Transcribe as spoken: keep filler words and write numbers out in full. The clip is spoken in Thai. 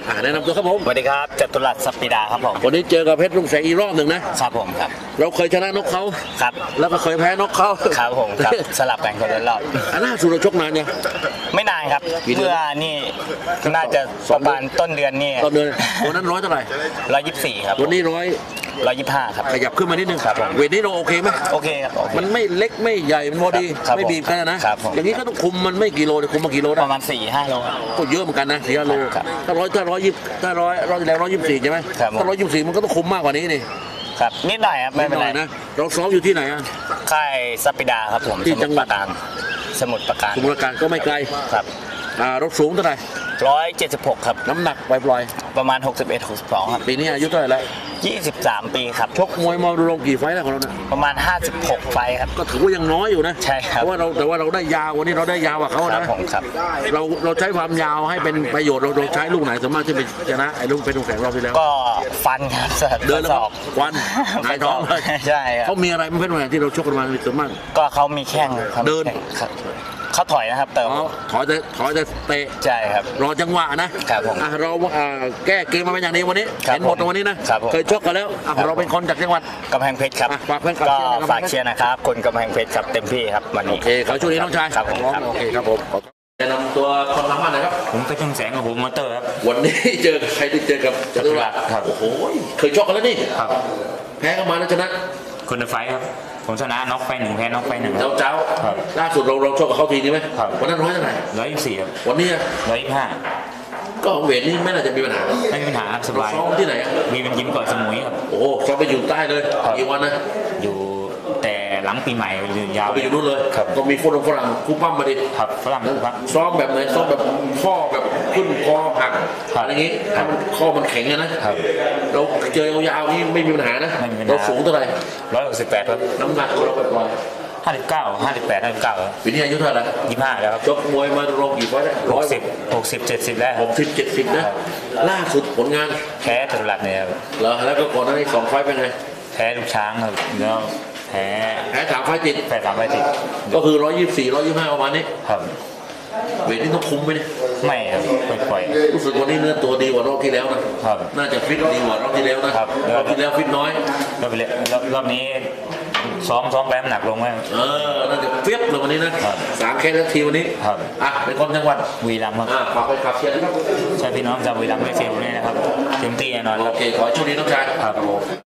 อ่าแนะนำตัวครับผมสวัสดีครับจตุรัส สัปปิดาครับผมวันนี้เจอกับเพชรรุ่งแสงอีกรอบหนึ่งนะครับผมครับเราเคยชนะนกเขาครับแล้วก็เคยแพ้นกเขาครับผมครับสลับกันคนละรอบอันล่าสุดเราชกนานยังไม่นานครับเมื่อนี่น่าจะประมาณต้นเดือนนี่ต้นเดือนวันนั้นร้อยเท่าไหร่ร้อยยี่สิบสี่ครับวันนี้ร้อยร้อยยี่สิบห้าครับขยับขึ้นมานิดนึงครับผมเวทนี้เราโอเคไหมโอเคครับมันไม่เล็กไม่ใหญ่มันพอดีไม่บีบกันนะครับอย่างนี้ก็ต้องคุมมันไม่กิโลเลยคุมมากิโลได้ประมาณสี่ห้าโลก็เยอะเหมือนกันนะสี่ห้าโลถ้าร้อยถ้าร้อยยี่ถ้าร้อยร้อยแล้วร้อยยี่สิบสี่ใช่ไหมถ้าร้อยยี่สิบสี่มันก็ต้องคุมมากกว่านี้นี่ครับนิดหน่อยครับไม่เป็นไรนะเราซ้อมอยู่ที่ไหนอ่ะค่ายสัปปิดาครับผมที่จังหวัดสมุทรปราการสมุทรปราการก็ไม่ไกลครับอ่ารถสูงเท่าไหร่ร้อยเจ็ดสิบหกครับน้ำหนักปล่อยๆประมาณหกสิบเอ็ด หกสิบสองครับปีนี้อายุเท่าไหร่แล้วยี่สิบสามปีครับชกมวยมาดูลงกี่ไฟแล้วของเราเนี่ยประมาณห้าสิบหกไฟครับก็ถือว่ายังน้อยอยู่นะใช่ครับเพราะว่าเราแต่ว่าเราได้ยาววันนี้เราได้ยาวกว่าเขานะผมครับเราเราใช้ความยาวให้เป็นประโยชน์เราเราใช้ลูกไหนสามารถที่จะชนะไอ้ลูกเป็นลูกแข่งเราไปแล้วก็ฟันครับเดินแล้วควันหายท้องเลยใช่ครับเขามีอะไรไม่เป็นไรที่เราชกกันมาส่วนมากก็เขามีแข้งเดินเขาถอยนะครับแต่ถอยแต่ถอยแต่เตะใช่ครับรอจังหวะนะครับผมเราแก้เกมมาเป็นอย่างนี้วันนี้เห็นหมดวันนี้นะเคยชกกันแล้วเราเป็นคนจากจังหวัดกำแพงเพชรครับฝากเพื่อนก็ฝากเชียร์นะครับคนกำแพงเพชรครับเต็มที่ครับวันนี้โอเคเขาช่วยนี้น้องชายครับผมโอเคครับผมแนะนำตัวคนทำบ้านนะครับผมเป็นช่างแสงกับผมมอเตอร์ครับวันนี้เจอใครที่เจอกับจตุรัสครับโอ้โหเคยชกกันแล้วนี่ครับแพ้กันมาแล้วชนะคนละไฟครับผมชนะน็อกไฟหนึ่งแพ้น็อกไฟหนึ่งเจ้าเจ้าล่าสุดเราเราชกกับเขาทีนี้ไหมวันนั้นร้อยเท่าไหร่ร้อยยี่สิบสี่ครับวันนี้ร้อยยี่สิบห้าก็เวทนี่ไม่น่าจะมีปัญหาไม่มีปัญหาสบายซ้อมที่ไหนมีเป็นยิมก่อนสมุยครับโอ้ซ้อมไปอยู่ใต้เลยกี่วันนะอยู่แต่หลังปีใหม่ยาวไปอยู่นู่นเลยก็มีฝรั่งฝรั่งคู่ปั้มมาดิครับฝรั่งคู่ปั้มซ้อมแบบไหนซ้อมแบบข้อแบบขึ้นคอหักอะไรอย่างงี้ถ้ามันข้อมันแข็งนะเราเจอยาวๆนี่ไม่มีปัญหานะเราสูงเท่าไหร่ร้อยหกสิบแปดครับน้ำหนักเราไปปล่อยห้าสิบเก้าห้าสิบแปดห้าสิบเก้าปีนี้อายุเท่าไหร่ยี่สิบห้าแล้วครับชกมวยมาลงกี่ไฟล์หกสิบหกสิบเจ็ดสิบแล้วหกสิบเจ็ดสิบนะล่าสุดผลงานแพ้จตุรัสเนี่ยเหรอแล้วก็ก่อนหน้านี้สองไฟล์เป็นไงแพ้ลูกช้างครับแล้วแพ้แพ้สามไฟล์ติดแพ้สามไฟล์ติดก็คือร้อยยี่สิบสี่ร้อยยี่สิบห้าประมาณนี้ครับเวทนี่ต้องคุมไหมเนี่ยไม่ครับปล่อยรู้สึกวันนี้เนื้อตัวดีกว่ารอบที่แล้วนะครับน่าจะฟิตดีกว่ารอบที่แล้วนะครับรอบที่แล้วฟิตน้อยรอบที่แล้วรอบนี้ซ้อมซ้อมแป๊บหนักลงไหมเออน่าจะเฟี้ยบเลยวันนี้นะสามแค่นาทีวันนี้ครับอ่ะเป็นคนจังหวัดบุรีรัมย์ครับอ่ะฝากไปขับเชียร์นะครับใช่พี่น้องชาวบุรีรัมย์ไม่เสียบุรีนะครับเต็มที่แน่นอนโอเคขอช่วงนี้น้องชายครับ